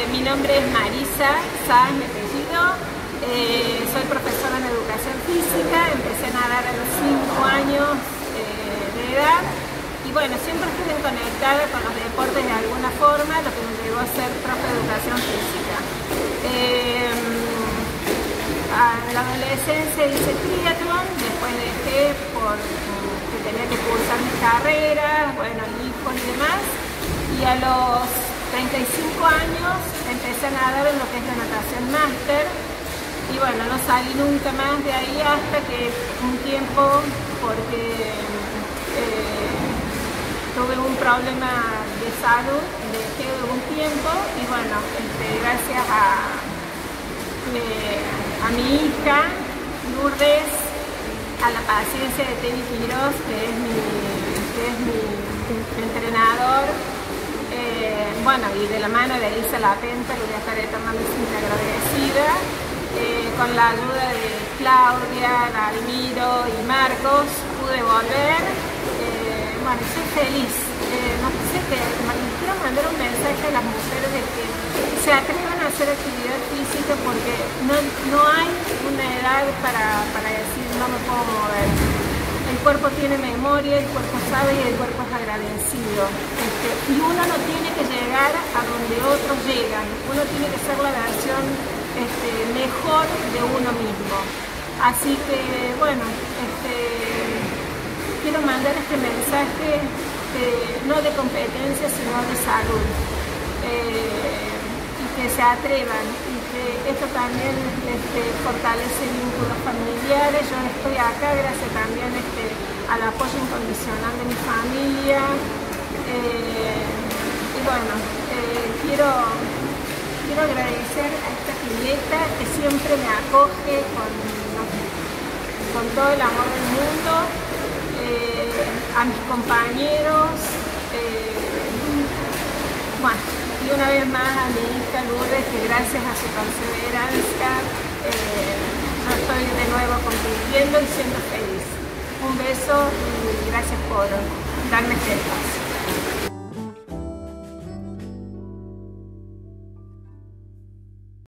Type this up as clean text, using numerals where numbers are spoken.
Mi nombre es Marisa Sáenz, mi apellido. Soy profesora en educación física, empecé a nadar a los 5 años de edad y bueno, siempre estuve conectada con los deportes de alguna forma, lo que me llevó a ser profe de educación física. En la adolescencia hice triatlón, después dejé porque tenía que cursar mi carrera, bueno, hijos y demás, y a los 35 años empecé a nadar en lo que es la natación máster y bueno, no salí nunca más de ahí hasta que un tiempo, porque tuve un problema de salud, dejé un tiempo y bueno, gracias a mi hija Lourdes, a la paciencia de Teddy Quiroz, que es mi entrenador, bueno, y de la mano de Elisa Lapenta, que voy a estar eternamente agradecida, con la ayuda de Claudia, Dalmiro y Marcos, pude volver. Bueno, soy feliz. No sé, quiero mandar un mensaje a las mujeres de que se atrevan a hacer actividad física, porque no hay una edad para decir no me puedo mover. El cuerpo tiene memoria, el cuerpo sabe y el cuerpo es agradecido. Y uno no tiene que llegar a donde otros llegan, uno tiene que ser la versión mejor de uno mismo. Así que bueno, quiero mandar este mensaje no de competencia sino de salud, y que se atrevan, y que esto también fortalece vínculos familiares. Yo estoy acá gracias también al apoyo incondicional de mi familia, y bueno, quiero agradecer a esta pileta que siempre me acoge con todo el amor del mundo, a mis compañeros, bueno, y una vez más a mi hija Lourdes, que gracias a su perseverancia yo estoy de nuevo compitiendo y siendo feliz. Un beso y gracias por darme este espacio.